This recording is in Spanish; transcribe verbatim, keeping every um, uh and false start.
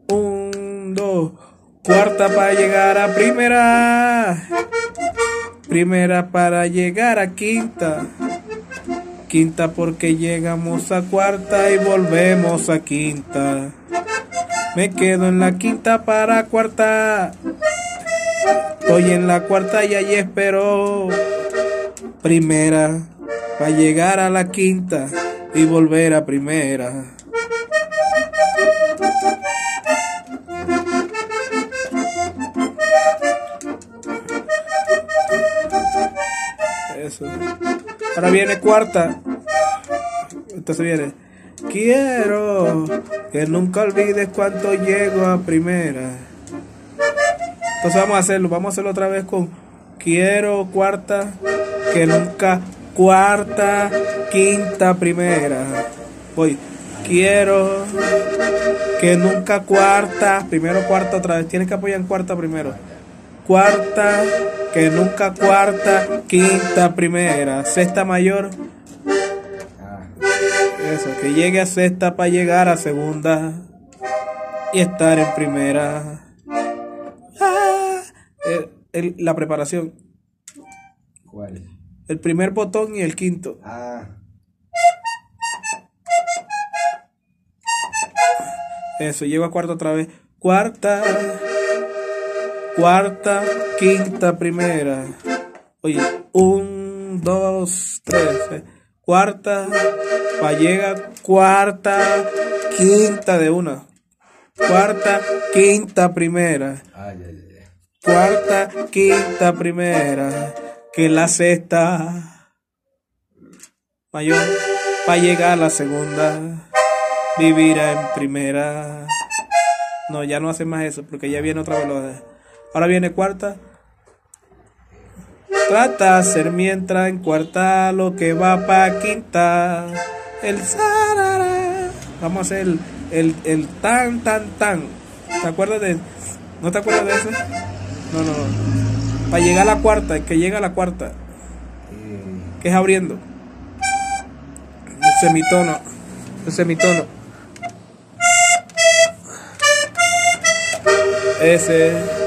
Un, dos. Cuarta para llegar a primera. Primera para llegar a quinta. Quinta porque llegamos a cuarta y volvemos a quinta. Me quedo en la quinta para cuarta. Estoy en la cuarta y ahí espero. Primera para llegar a la quinta y volver a primera. Eso. Ahora viene cuarta. Entonces viene. Quiero que nunca olvides cuánto llego a primera. Entonces vamos a hacerlo. Vamos a hacerlo otra vez con quiero cuarta. Que nunca cuarta, quinta, primera. Voy. Quiero que nunca cuarta. Primero cuarta otra vez. Tienes que apoyar en cuarta primero. Cuarta, que nunca cuarta, quinta, primera, sexta mayor. Eso, que llegue a sexta para llegar a segunda y estar en primera. Ah, el, el, la preparación. ¿Cuál? El primer botón y el quinto. Ah. Eso, llego a cuarta otra vez. Cuarta. Cuarta, quinta, primera. Oye, un, dos, tres. Eh. Cuarta, pa' llega cuarta, quinta de una. Cuarta, quinta, primera. Ay, ay, ay. Cuarta, quinta, primera. Que la sexta mayor, pa' llegar a la segunda. Vivirá en primera. No, ya no hace más eso, porque ya viene otra velocidad. Ahora viene cuarta. Trata de hacer mientras en cuarta lo que va pa' quinta. El sarara. Vamos a hacer el, el, el tan, tan, tan. ¿Te acuerdas de? ¿No te acuerdas de eso? No, no, no. Para llegar a la cuarta, el que llega a la cuarta. Que es abriendo. El semitono. El semitono. Ese.